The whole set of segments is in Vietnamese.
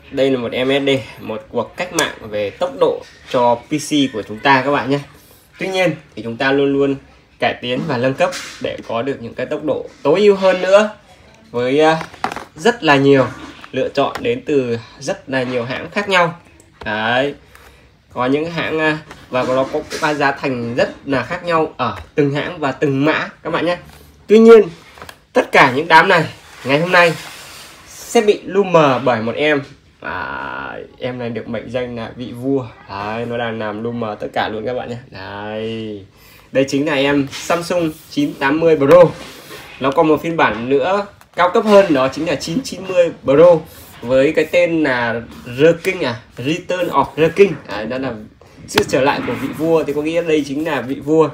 đây là một MSD, một cuộc cách mạng về tốc độ cho PC của chúng ta các bạn nhé. Tuy nhiên thì chúng ta luôn luôn cải tiến và nâng cấp để có được những cái tốc độ tối ưu hơn nữa, với rất là nhiều lựa chọn đến từ rất là nhiều hãng khác nhau. Đấy, có những hãng và nó có cái giá thành rất là khác nhau ở từng hãng và từng mã các bạn nhé. Tuy nhiên tất cả những đám này ngày hôm nay sẽ bị lu mờ bởi một em em này được mệnh danh là vị vua. Đấy, nó đang làm lu mờ tất cả luôn các bạn nhé. Đây chính là em Samsung 980 Pro. Nó còn một phiên bản nữa cao cấp hơn, đó chính là 990 Pro với cái tên là The King, Return of the King. Đó là sự trở lại của vị vua, thì có nghĩa đây chính là vị vua.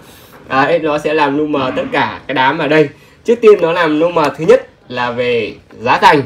Nó sẽ làm lu mờ tất cả cái đám ở đây. Trước tiên nó làm lu mờ thứ nhất là về giá thành,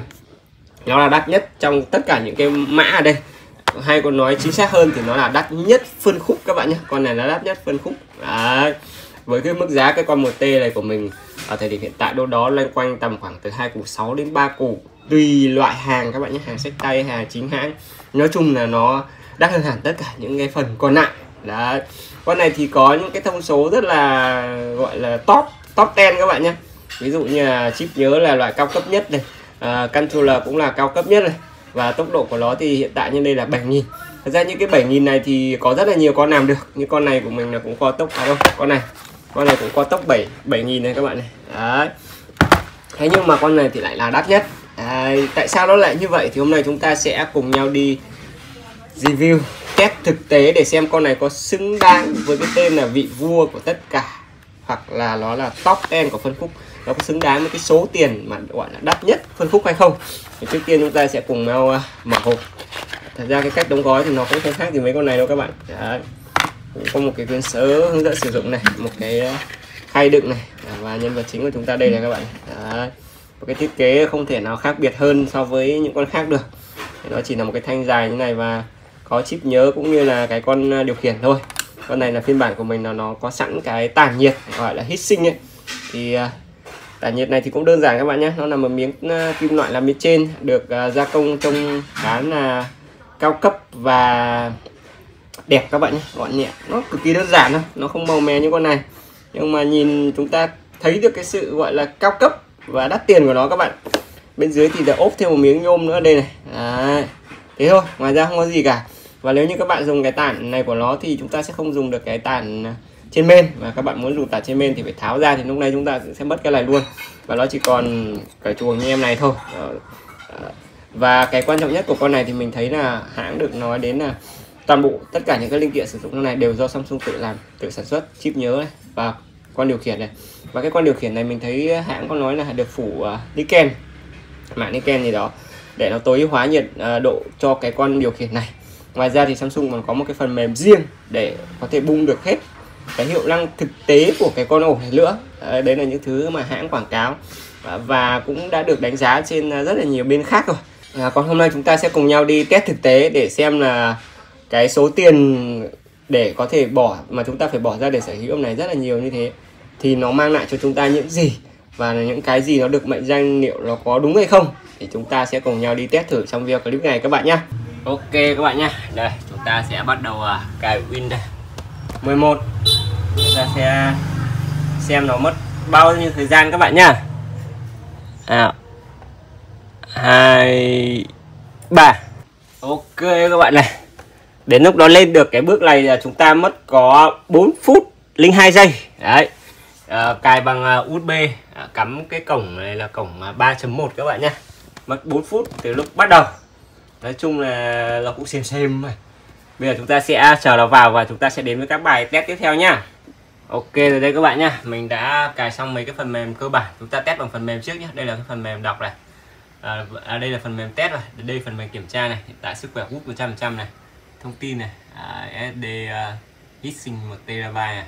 nó là đắt nhất trong tất cả những cái mã ở đây, hay còn nói chính xác hơn thì nó là đắt nhất phân khúc các bạn nhé. Con này là đắt nhất phân khúc. Đấy, với cái mức giá cái con 1T này của mình ở thời điểm hiện tại đâu đó loanh quanh tầm khoảng từ 2 củ 6 đến 3 củ, tùy loại hàng các bạn nhé, hàng xách tay, hàng chính hãng. Nói chung là nó đắt hơn hẳn tất cả những cái phần còn lại. Đấy, con này thì có những cái thông số rất là gọi là top 10 các bạn nhé. Ví dụ như là chip nhớ là loại cao cấp nhất này, controller cũng là cao cấp nhất này, và tốc độ của nó thì hiện tại như đây là 7000. Thật ra những cái 7000 này thì có rất là nhiều con làm được, như con này của mình là cũng có tốc con này cũng có tốc 7000 này các bạn này. Đấy, thế nhưng mà con này thì lại là đắt nhất. Tại sao nó lại như vậy thì hôm nay chúng ta sẽ cùng nhau đi review test thực tế để xem con này có xứng đáng với cái tên là vị vua của tất cả, hoặc là nó là top 10 của phân khúc, nó có xứng đáng với cái số tiền mà gọi là đắt nhất phân khúc hay không. Thì trước tiên chúng ta sẽ cùng nhau mở hộp. Thật ra cái cách đóng gói thì nó cũng không khác gì mấy con này đâu các bạn. Đấy, cũng có một cái quyển sớ hướng dẫn sử dụng này, một cái khay đựng này, và nhân vật chính của chúng ta đây này các bạn. Đấy, một cái thiết kế không thể nào khác biệt hơn so với những con khác được. Nó chỉ là một cái thanh dài như này và có chip nhớ cũng như là cái con điều khiển thôi. Con này là phiên bản của mình là nó có sẵn cái tản nhiệt gọi là heatsink ấy. Thì tản nhiệt này thì cũng đơn giản các bạn nhé, nó là một miếng kim loại làm bên trên, được gia công trông khá là cao cấp và đẹp các bạn nhé, gọn nhẹ, nó cực kỳ đơn giản thôi, nó không màu mè như con này, nhưng mà nhìn chúng ta thấy được cái sự gọi là cao cấp và đắt tiền của nó các bạn. Bên dưới thì đã ốp thêm một miếng nhôm nữa đây này. Đấy, thế thôi, ngoài ra không có gì cả. Và nếu như các bạn dùng cái tản này của nó thì chúng ta sẽ không dùng được cái tản trên main, và các bạn muốn dùng tản trên main thì phải tháo ra, thì lúc này chúng ta sẽ mất cái này luôn, và nó chỉ còn cái chuồng như em này thôi. Và cái quan trọng nhất của con này thì mình thấy là hãng được nói đến là toàn bộ tất cả những cái linh kiện sử dụng trong này đều do Samsung tự làm, tự sản xuất, chip nhớ này và con điều khiển này. Và cái con điều khiển này mình thấy hãng có nói là được phủ niken, mảng niken gì đó, để nó tối ưu hóa nhiệt độ cho cái con điều khiển này. Ngoài ra thì Samsung còn có một cái phần mềm riêng để có thể bung được hết cái hiệu năng thực tế của cái con ổ này nữa. Đấy là những thứ mà hãng quảng cáo và cũng đã được đánh giá trên rất là nhiều bên khác rồi. Còn hôm nay chúng ta sẽ cùng nhau đi test thực tế để xem là cái số tiền để có thể bỏ mà chúng ta phải bỏ ra để sở hữu này rất là nhiều như thế thì nó mang lại cho chúng ta những gì, và những cái gì nó được mệnh danh liệu nó có đúng hay không, thì chúng ta sẽ cùng nhau đi test thử trong video clip này các bạn nhé. Ok các bạn nhé, đây chúng ta sẽ bắt đầu cài Windows 11. Chúng ta sẽ xem nó mất bao nhiêu thời gian các bạn nhá. 2 3. Ok các bạn này, đến lúc đó lên được cái bước này là chúng ta mất có 4 phút 02 giây. Đấy, cài bằng USB, cắm cái cổng này là cổng 3.1 các bạn nhé. Mất 4 phút từ lúc bắt đầu. Nói chung là nó cũng xem mà. Bây giờ chúng ta sẽ chờ nó vào và chúng ta sẽ đến với các bài test tiếp theo nhá. Ok rồi đây các bạn nhá, mình đã cài xong mấy cái phần mềm cơ bản. Chúng ta test bằng phần mềm trước nhé. Đây là cái phần mềm đọc này, đây là phần mềm test rồi, đây phần mềm kiểm tra này. Hiện tại sức khỏe hút 100% này, thông tin này, SD heatsink 1TB này,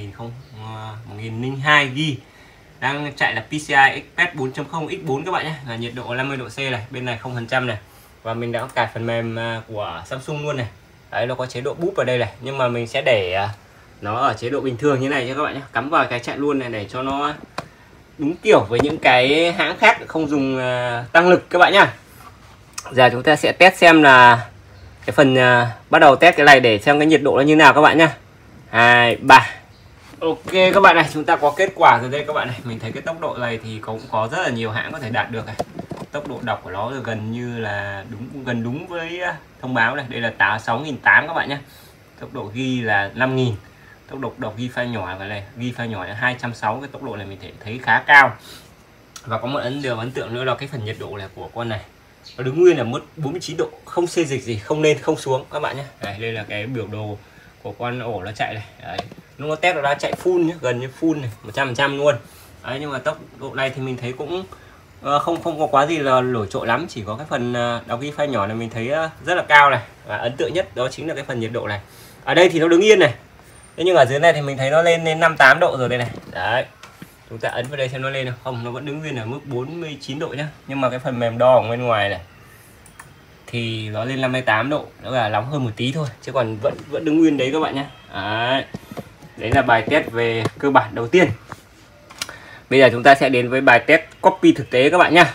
1002 GB, đang chạy là PCI Express 4.0 X4 các bạn nhé, là nhiệt độ 50 độ C này, bên này 0% này. Và mình đã cài phần mềm của Samsung luôn này. Đấy, nó có chế độ búp ở đây này, nhưng mà mình sẽ để nó ở chế độ bình thường như này cho các bạn nhé, cắm vào cái chạy luôn này để cho nó đúng kiểu với những cái hãng khác không dùng tăng lực các bạn nhá. Giờ chúng ta sẽ test xem là cái phần bắt đầu test cái này để xem cái nhiệt độ nó như nào các bạn nhá. 2, 3. Ok các bạn này, chúng ta có kết quả rồi đây các bạn này. Mình thấy cái tốc độ này thì cũng có rất là nhiều hãng có thể đạt được này. Tốc độ đọc của nó gần như là gần đúng với thông báo này. Đây là 6.800 các bạn nhé. Tốc độ ghi là 5.000. Tốc độ đọc ghi file nhỏ này, ghi file nhỏ là 260. Cái tốc độ này mình thấy khá cao. Và có một điều ấn tượng nữa là cái phần nhiệt độ này của con này nó đứng nguyên là mức 49 độ, không xê dịch gì, không lên không xuống các bạn nhé. Đây là cái biểu đồ của con ổ nó chạy này. Đấy. Lúc nó test nó đã chạy full nhé, gần như full này, 100% luôn. Đấy, nhưng mà tốc độ này thì mình thấy cũng không có quá gì là nổi trội lắm, chỉ có cái phần đọc ghi file nhỏ này mình thấy rất là cao này. Và ấn tượng nhất đó chính là cái phần nhiệt độ này. Ở đây thì nó đứng yên này. Thế nhưng ở dưới này thì mình thấy nó lên 58 độ rồi đây này. Đấy. Chúng ta ấn vào đây xem nó lên không, nó vẫn đứng nguyên ở mức 49 độ nhá. Nhưng mà cái phần mềm đo ở bên ngoài này thì nó lên 58 độ, nó là nóng hơn một tí thôi, chứ còn vẫn đứng nguyên đấy các bạn nhé. Đấy là bài test về cơ bản đầu tiên. Bây giờ chúng ta sẽ đến với bài test copy thực tế các bạn nhé.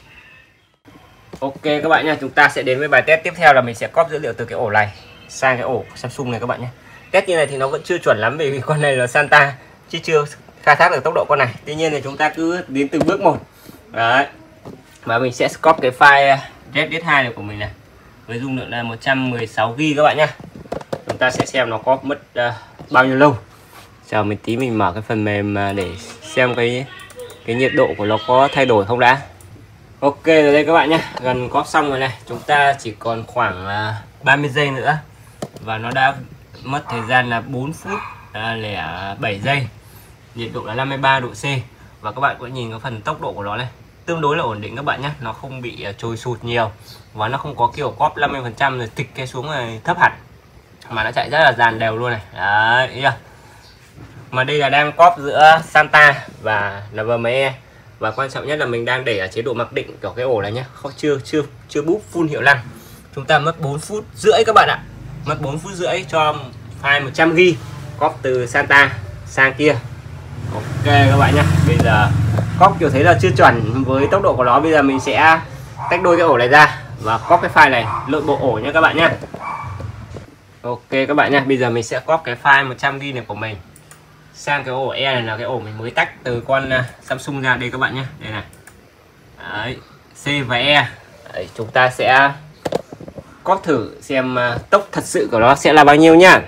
Ok các bạn nhé, chúng ta sẽ đến với bài test tiếp theo là mình sẽ copy dữ liệu từ cái ổ này sang cái ổ Samsung này các bạn nhé. Test như này thì nó vẫn chưa chuẩn lắm vì con này là Santa chứ chưa khai thác được tốc độ con này. Tuy nhiên thì chúng ta cứ đến từng bước một. Đấy. Và mình sẽ copy cái file ZD2 này của mình này với dung lượng là 116 GB các bạn nhé. Chúng ta sẽ xem nó có mất bao nhiêu lâu. Chờ mình tí mình mở cái phần mềm để xem cái nhiệt độ của nó có thay đổi không đã. Ok rồi đây các bạn nhé, gần copy xong rồi này. Chúng ta chỉ còn khoảng 30 giây nữa và nó đã mất thời gian là 4 phút 07 giây. Nhiệt độ là 53 độ C. Và các bạn có nhìn cái phần tốc độ của nó này tương đối là ổn định các bạn nhé, nó không bị trôi sụt nhiều và nó không có kiểu cóp 50% rồi tịch cái xuống này thấp hẳn, mà nó chạy rất là dàn đều luôn này. Đấy, mà đây là đang cóp giữa Santa và NVMe, và quan trọng nhất là mình đang để ở chế độ mặc định của cái ổ này nhé, không chưa búp full hiệu năng. Chúng ta mất 4 phút rưỡi các bạn ạ, mất 4 phút rưỡi cho file 100 GB cóp từ Santa sang kia. Ok các bạn nhé, bây giờ copy kiểu thấy là chưa chuẩn với tốc độ của nó. Bây giờ mình sẽ tách đôi cái ổ này ra và copy cái file này nội bộ ổ nhé các bạn nhé. Ok các bạn nhé, bây giờ mình sẽ copy cái file 100 GB này của mình sang cái ổ E này, là cái ổ mình mới tách từ con Samsung ra đây các bạn nhé. Đây này. Đấy, C và E. Đấy, chúng ta sẽ copy thử xem tốc thật sự của nó sẽ là bao nhiêu nhá.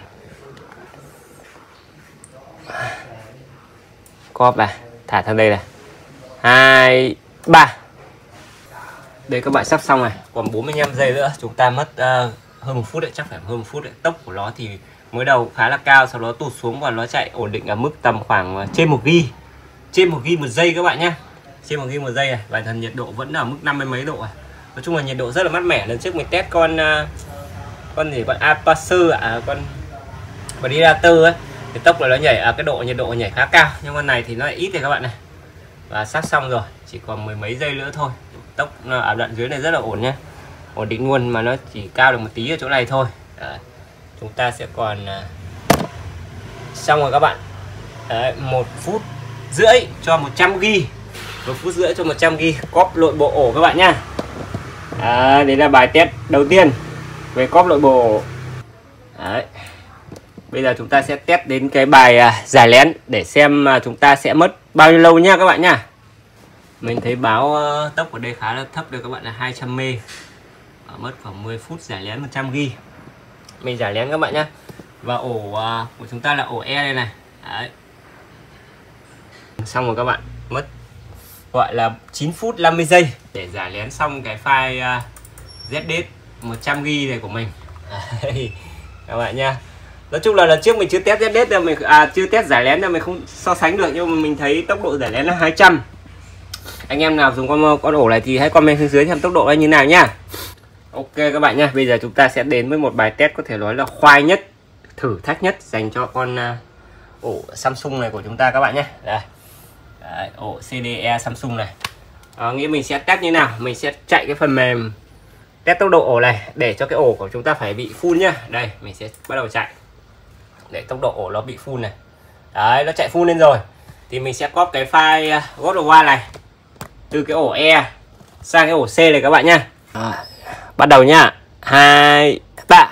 Copy này, thả sang đây này. 2, 3. Đây các bạn sắp xong này, còn 45 giây nữa. Chúng ta mất hơn 1 phút đấy, chắc phải hơn 1 phút đấy. Tốc của nó thì mới đầu khá là cao, sau đó tụt xuống và nó chạy ổn định ở mức tầm khoảng trên 1 GB. Trên 1 GB một giây các bạn nhé. Trên 1 GB một giây này, và thần nhiệt độ vẫn ở mức 50 mấy độ. Nói chung là nhiệt độ rất là mát mẻ. Lần trước mình test con Apacer con Predator ấy, thì tốc của nó nhảy ở cái nhiệt độ nhảy khá cao, nhưng con này thì nó lại ít rồi các bạn này. Và sắp xong rồi, chỉ còn mười mấy giây nữa thôi. Tốc ở đoạn dưới này rất là ổn nhé, ổn định luôn, mà nó chỉ cao được một tí ở chỗ này thôi. Đấy. Chúng ta sẽ còn xong rồi các bạn. Đấy, 1 phút rưỡi cho 100 GB, 1 phút rưỡi cho 100 GB cóp nội bộ ổ các bạn nhá. Đấy là bài test đầu tiên về cóp nội bộ ổ. Đấy. Bây giờ chúng ta sẽ test đến cái bài giải lén để xem chúng ta sẽ mất bao nhiêu lâu nha các bạn nhá. Mình thấy báo tốc ở đây khá là thấp được các bạn, là 200 mê. Mất khoảng 10 phút giải lén 100 GB. Mình giải lén các bạn nhá. Và ổ của chúng ta là ổ E đây này. Đấy. Xong rồi các bạn, mất gọi là 9 phút 50 giây để giải lén xong cái file ZD 100 GB này của mình. Đấy. Các bạn nha. Nói chung là lần trước mình chưa test ZD là mình chưa test giải lén là mình không so sánh được, nhưng mà mình thấy tốc độ giải lén là 200. Anh em nào dùng con ổ này thì hãy comment phía dưới xem tốc độ như nào nhá. Ok các bạn nhá, bây giờ chúng ta sẽ đến với một bài test có thể nói là khoai nhất, thử thách nhất dành cho con ổ Samsung này của chúng ta các bạn nhé. Đây. Đấy, ổ CDE Samsung này. Nghĩa mình sẽ test như nào, mình sẽ chạy cái phần mềm test tốc độ ổ này để cho cái ổ của chúng ta phải bị full nhá. Đây, mình sẽ bắt đầu chạy để tốc độ ổ nó bị full này. Đấy, nó chạy full lên rồi thì mình sẽ copy cái file God of War này từ cái ổ E sang cái ổ C này các bạn nhá. Bắt đầu nhá. 2, 3.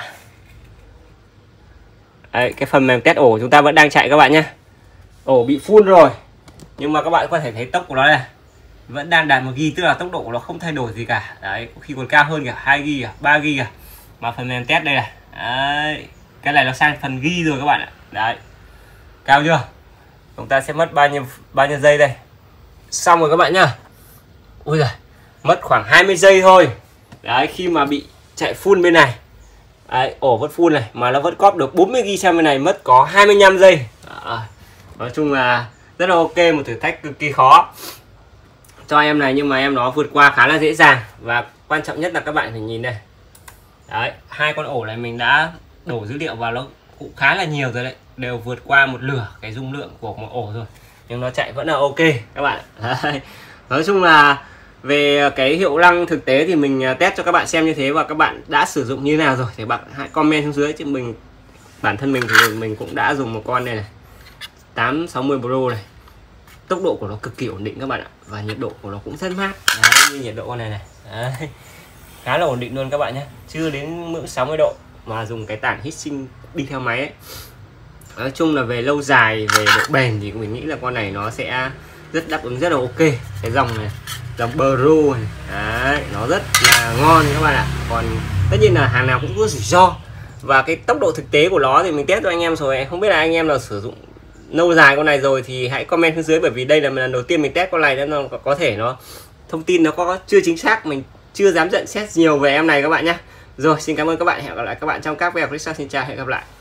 Đấy, cái phần mềm test ổ chúng ta vẫn đang chạy các bạn nhé. Ổ bị full rồi, nhưng mà các bạn có thể thấy tốc của nó này vẫn đang đạt 1 GB, tức là tốc độ của nó không thay đổi gì cả. Đấy, có khi còn cao hơn cả 2 GB, 3 GB à. Mà phần mềm test đây này. Đấy, cái này nó sang phần ghi rồi các bạn ạ. Đấy, cao chưa? Chúng ta sẽ mất bao nhiêu giây đây? Xong rồi các bạn nhá. Ui giời, mất khoảng 20 giây thôi. Đấy, khi mà bị chạy full bên này. Đấy, ổ vẫn full này mà nó vẫn cóp được 40 GB sang bên này mất có 25 giây. Nói chung là rất là ok, một thử thách cực kỳ khó cho em này, nhưng mà em nó vượt qua khá là dễ dàng. Và quan trọng nhất là các bạn phải nhìn đây. Đấy, hai con ổ này mình đã đổ dữ liệu vào nó cũng khá là nhiều rồi đấy, đều vượt qua một nửa cái dung lượng của một ổ rồi, nhưng nó chạy vẫn là ok các bạn. Đấy. Nói chung là về cái hiệu năng thực tế thì mình test cho các bạn xem như thế, và các bạn đã sử dụng như nào rồi thì bạn hãy comment xuống dưới. Chứ bản thân mình thì mình cũng đã dùng một con này này 860 Pro này, tốc độ của nó cực kỳ ổn định các bạn ạ, và nhiệt độ của nó cũng rất mát. Đấy, như nhiệt độ con này này. Đấy, khá là ổn định luôn các bạn nhé, chưa đến ngưỡng 60 độ mà dùng cái tản heat sink đi theo máy ấy. Nói chung là về lâu dài, về độ bền thì mình nghĩ là con này nó sẽ rất đáp ứng rất là ok. Cái dòng này, dòng Pro này, đấy, nó rất là ngon các bạn ạ. Còn tất nhiên là hàng nào cũng có rủi ro, và cái tốc độ thực tế của nó thì mình test cho anh em rồi. Không biết là anh em nào sử dụng lâu dài con này rồi thì hãy comment phía dưới, bởi vì đây là lần đầu tiên mình test con này nên nó có thể nó thông tin nó có chưa chính xác, mình chưa dám nhận xét nhiều về em này các bạn nhé. Rồi, xin cảm ơn các bạn, hẹn gặp lại các bạn trong các video clip sau. Xin chào, hẹn gặp lại.